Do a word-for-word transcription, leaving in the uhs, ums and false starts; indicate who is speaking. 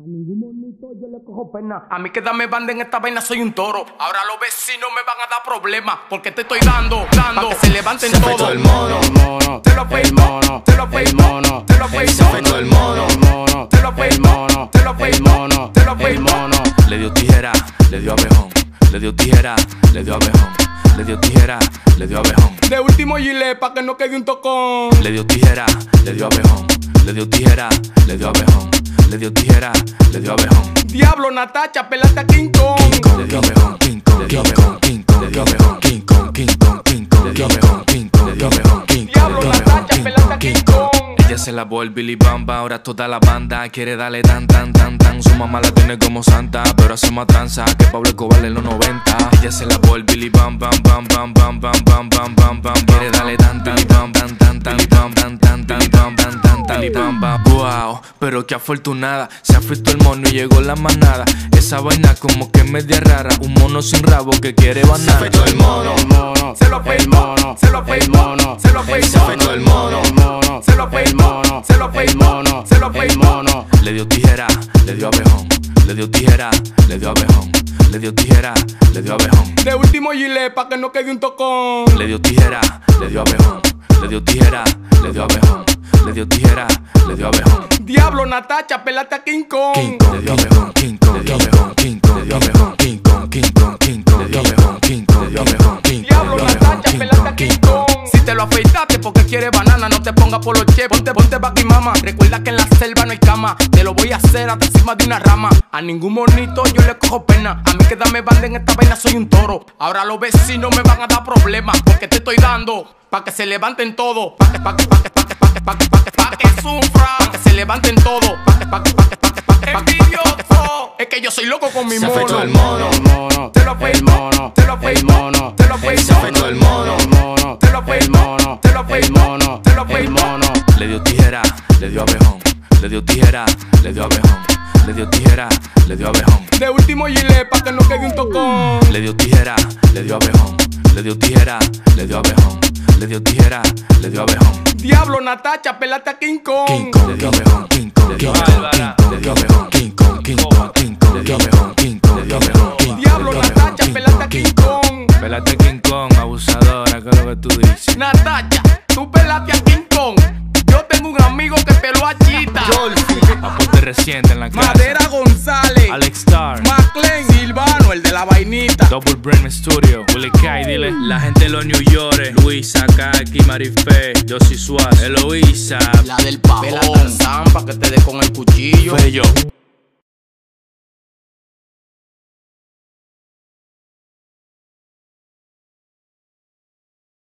Speaker 1: A ningún monito yo le cojo pena. A mí que dame banda en esta vaina soy un toro. Ahora los vecinos me van a dar problemas porque te estoy dando, dando, pa' que se levanten
Speaker 2: se
Speaker 1: todos.
Speaker 2: El mono,
Speaker 1: el mono,
Speaker 2: te lo el mono,
Speaker 1: te lo el mono, te lo
Speaker 2: el mono, el mono,
Speaker 1: el mono, te lo el mono, te lo el mono, te lo el mono.
Speaker 2: Le dio tijera, le dio abejón. Le dio tijera, le dio abejón. Le dio tijera, le dio abejón.
Speaker 1: De último gilet pa' que no quede un tocón.
Speaker 2: Le dio tijera, le dio abejón. Le dio tijera, le dio abejón. Le dio tijera, le dio abejón.
Speaker 1: Diablo, Natacha, pelate a King Kong.
Speaker 2: King Kong, le dio abejón. King Kong, le dio abejón. King Kong, le dio abejón. King Kong, King Kong, King Kong, le dio abejón. King Kong, le dio abejón.
Speaker 1: Diablo, Natacha, pelate a King Kong.
Speaker 2: Ella se lavó el Billy Bamba, ahora toda la banda quiere darle tan, tan, tan, tan. Su mamá la tiene como santa, pero hace más tranza que Pablo Escobar en los noventa. Ella se lavó el Billy Bamba, bam, bam, bam, bam, bam, bam, bam, bam. Quiere darle tan, tan, tan, tan, tan, tan, tan, tan, tan, tan, tan, tan, tan, tan, tan, tan. Wow, pero qué afortunada, se afritó el mono y llegó la manada. Esa vaina como que es media rara, un mono sin rabo que quiere banana. Se afectó el mono,
Speaker 1: se lo fue el mono, se lo fue el mono, se lo fue el mono,
Speaker 2: se afectó el mono,
Speaker 1: se lo fue el mono, se lo fue el mono, se lo fue el mono.
Speaker 2: Le dio tijera, le dio abejón. Le dio tijera, le dio abejón. Le dio tijera, le dio abejón.
Speaker 1: De último gilet pa' que no quede un tocón.
Speaker 2: Le dio tijera, le dio abejón. Le dio tijera, le dio abejón. Le dio tijera, le dio abejón.
Speaker 1: Diablo, Natacha, pelate a King Kong.
Speaker 2: King Kong, le dio abejón. King Kong, le dio abejón. King Kong, le dio abejón. King Kong, King Kong, King Kong, le dio abejón. King Kong, le dio abejón.
Speaker 1: Diablo, Natacha, pelate a King Kong. Si te lo afeitaste porque quieres banana, no te pongas por los che. Ponte, ponte back y mama. Recuerda que en la selva no hay cama. Te lo voy a hacer hasta encima de una rama. A ningún monito yo le cojo pena. A mí que dame banda en esta vaina soy un toro. Ahora los vecinos me van a dar problemas porque te estoy dando pa' que se levanten todos. Pa' que, pa' que, pa' que, pa' que, pa' que, pa' que, pa' que, pa' que sufra. Pa' que se levanten todos. Pa' que, pa' que, pa' que, pa' que, pa' que, pa' que, envidioso. Es que yo soy loco con mi mono.
Speaker 2: Se afectó el mono,
Speaker 1: te lo fue el mono, te lo fue el mono, te lo fue el mono.
Speaker 2: Se afectó el mono,
Speaker 1: te lo fue el mono, te lo fue el mono, te lo fue el mono.
Speaker 2: Le dio tijera, le dio abejón. Le dio tijera, le dio abejón. Le dio tijera, le dio abejón.
Speaker 1: De último gilet pa' que no quede un tocón.
Speaker 2: Le dio tijera, le dio abejón. Le dio tijera, le dio abejón. Le dio tijera, le dio abejón.
Speaker 1: Diablo, Natacha, pelate a King Kong.
Speaker 2: King Kong, le dio abejón. King Kong, le dio abejón. King Kong, le dio abejón. King Kong, King Kong, King Kong, le dio abejón. King Kong, le dio abejón.
Speaker 1: Diablo, Natacha, pelate a King Kong.
Speaker 2: Pelate a King Kong, abusadora, ¿qué es lo que tú dices?
Speaker 1: Natacha, tú pelate a King Kong. Yo tengo un amigo que peló a Chita.
Speaker 2: Apunte reciente en la casa.
Speaker 1: Madera González,
Speaker 2: Alex Star,
Speaker 1: McLean, Silvano, el de la vainita.
Speaker 2: Double Brain Studio, Willie K, dile. La gente de los New York, Luisa, Kaki, Marife, Josie Suárez, Eloísa,
Speaker 1: la del pavón. Pela Tarzán pa' que te dé con el cuchillo.
Speaker 2: Fello.